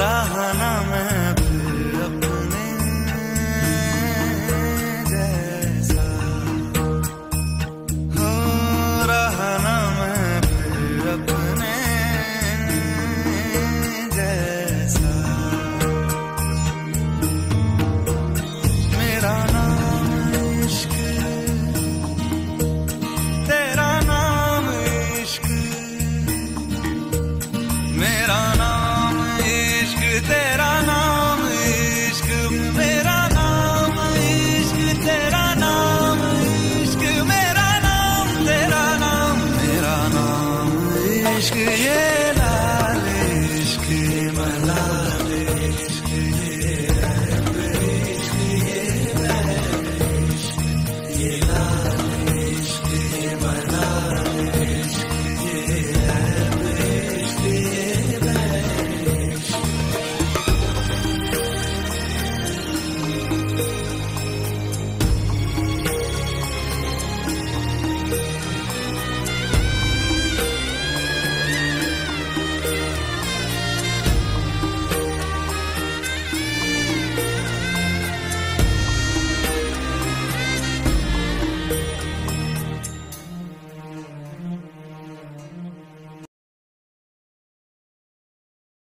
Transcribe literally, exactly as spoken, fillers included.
रहा ना मैं फिर अपने जैसा, हो रहा ना मैं फिर अपने जैसा। मेरा नाम इश्क, तेरा नाम इश्क, मेरा नाम इश्क, तेरा नाम इश्क, मेरा नाम इश्क, तेरा नाम इश्क, मेरा नाम, तेरा नाम, मेरा नाम इश्क, ये लाल इश्क, ये लाल इश्क, ये